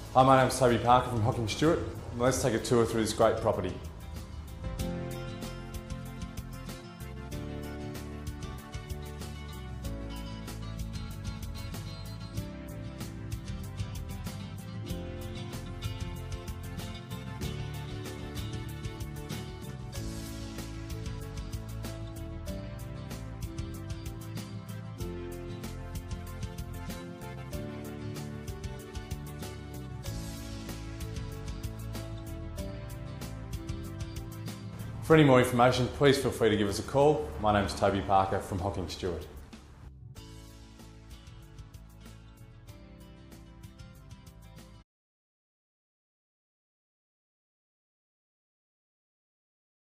Hi, my name's Toby Parker from Hocking Stuart. Let's take a tour through this great property. For any more information, please feel free to give us a call. My name's Toby Parker from Hocking Stuart.